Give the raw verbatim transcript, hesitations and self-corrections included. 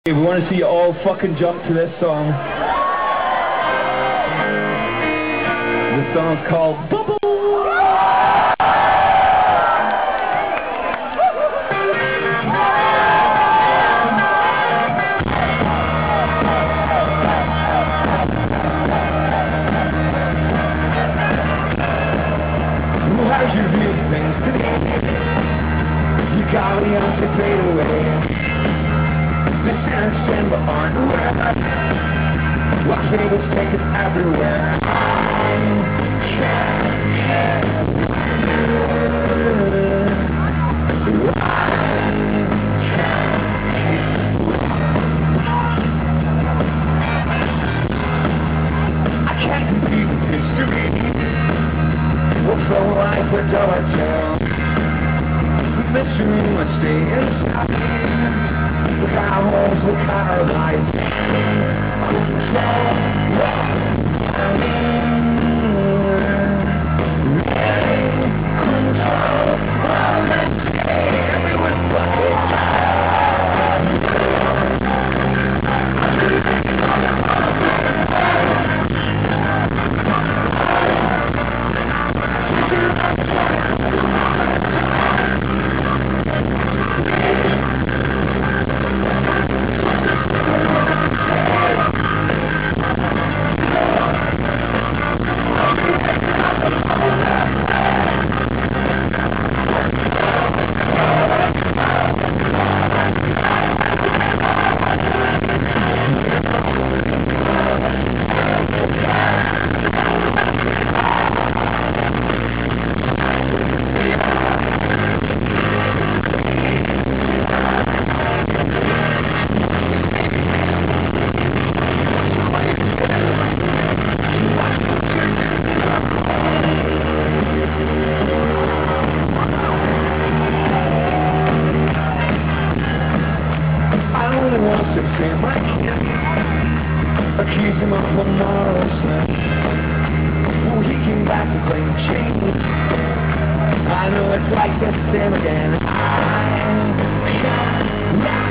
We want to see you all fucking jump to this song. The song's called Bubble. How'd you view things today? You got me on to fade away. This innocent but aren't aware. Las Vegas take us everywhere. I can't I can't compete with history. We'll throw life with dollar tail. The mystery must stay inside. Look our homes, look our lives. Control, control, all that day, everyone fucking accuse him of a moral sin. Oh, he came back to claim change. I know it's like the same again. I can't